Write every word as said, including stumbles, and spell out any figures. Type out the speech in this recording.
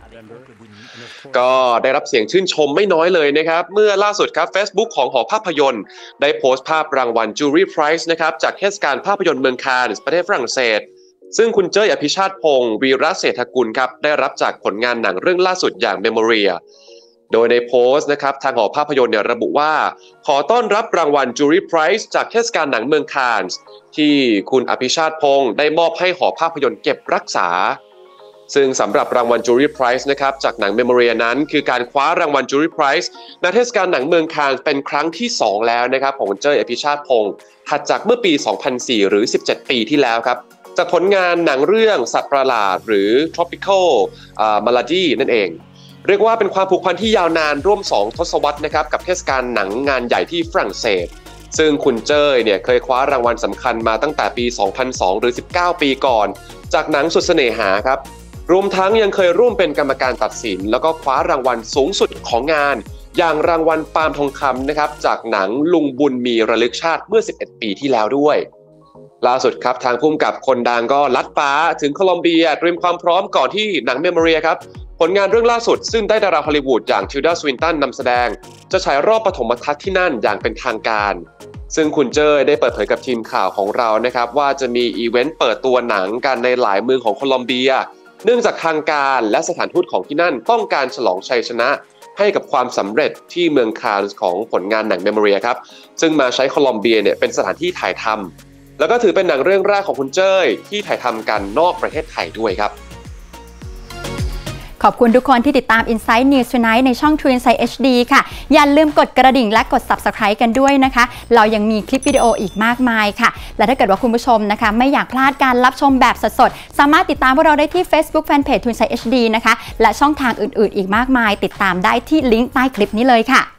ก็ได้รับเสียงชื่นชมไม่น้อยเลยนะครับเมื่อล่าสุดครับ Facebook ของหอภาพยนตร์ได้โพสต์ภาพรางวัล Jury Prize นะครับจากเทศกาลภาพยนตร์เมืองคานส์ประเทศฝรั่งเศสซึ่งคุณเจ้ยอภิชาติพงศ์วีระเศรษฐกุลครับได้รับจากผลงานหนังเรื่องล่าสุดอย่าง Memoria โดยในโพสต์นะครับทางหอภาพยนตร์เนี่ยระบุว่าขอต้อนรับรางวัล Jury Prize จากเทศกาลหนังเมืองคานส์ที่คุณอภิชาติพงศ์ได้มอบให้หอภาพยนตร์เก็บรักษาซึ่งสำหรับรางวัล Jury Prize นะครับจากหนัง Memoria นั้นคือการคว้ารางวัล Jury Prize ในเทศกาลหนังเมืองคานส์เป็นครั้งที่สองแล้วนะครับของคุณเจ้ยอภิชาติพงศ์ถัดจากเมื่อปี สองพันสี่ หรือ สิบเจ็ด ปีที่แล้วครับจากผลงานหนังเรื่องสัตว์ประหลาดหรือ Tropical Malady นั่นเองเรียกว่าเป็นความผูกพันที่ยาวนานร่วมสองทศวรรษนะครับกับเทศกาลหนังงานใหญ่ที่ฝรั่งเศสซึ่งคุณเจ้ยเนี่ยเคยคว้ารางวัลสำคัญมาตั้งแต่ปี สองพันสอง หรือ สิบเก้า ปีก่อนจากหนังสุดเสน่หาครับรวมทั้งยังเคยร่วมเป็นกรรมการตัดสินแล้วก็คว้ารางวัลสูงสุดของงานอย่างรางวัลปาล์มทองคำนะครับจากหนังลุงบุญมีระลึกชาติเมื่อสิบเอ็ดปีที่แล้วด้วยล่าสุดครับทางผู้กำกับคนดังก็ลัดฟ้าถึงโคลอมเบียเตรียมความพร้อมก่อนที่หนัง Memoria ครับผลงานเรื่องล่าสุดซึ่งได้ดาราฮอลลีวูดอย่างทิลดา สวินตันนำแสดงจะฉายรอบปฐมทัศน์ที่นั่นอย่างเป็นทางการซึ่งคุณเจ้ยได้เปิดเผยกับทีมข่าวของเรานะครับว่าจะมีอีเวนต์เปิดตัวหนังกันในหลายเมืองของโคลอมเบียเนื่องจากทางการและสถานทูตของที่นั่นต้องการฉลองชัยชนะให้กับความสำเร็จที่เมืองคานส์ของผลงานหนัง Memoria ครับซึ่งมาใช้โคลอมเบียเนี่ยเป็นสถานที่ถ่ายทำแล้วก็ถือเป็นหนังเรื่องแรกของคุณเจ้ยที่ถ่ายทำกันนอกประเทศไทยด้วยครับขอบคุณทุกคนที่ติดตาม Insight News Tonight ในช่อง True Insight เอช ดี ค่ะอย่าลืมกดกระดิ่งและกด Subscribe กันด้วยนะคะเรายังมีคลิปวิดีโออีกมากมายค่ะและถ้าเกิดว่าคุณผู้ชมนะคะไม่อยากพลาดการรับชมแบบสดๆสามารถติดตามพวกเราได้ที่ Facebook Fanpage True Insight เอช ดี นะคะและช่องทางอื่นๆอีกมากมายติดตามได้ที่ลิงก์ใต้คลิปนี้เลยค่ะ